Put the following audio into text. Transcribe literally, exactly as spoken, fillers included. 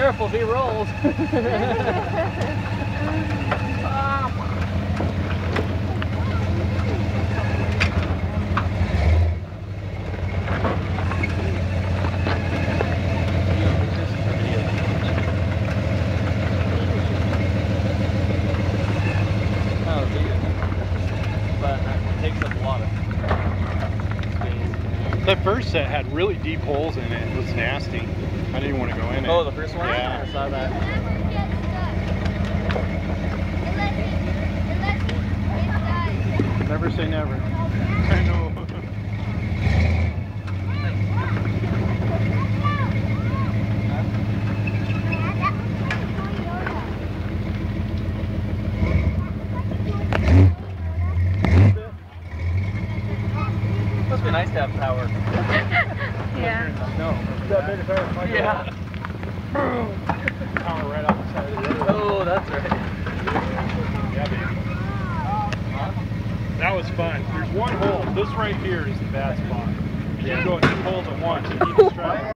careful if he rolls. That first set had really deep holes in it. It was nasty. I didn't want to go in it. Oh, the first one? Yeah. I saw that. Never say never. I know. Must be nice to have power. Yeah. No. That big power. Yeah. Power right off the side of the road. Oh, that's right. Yeah, baby. That was fun. There's one hole. This right here is the bad spot. You can go at two holes at once and keep it straight.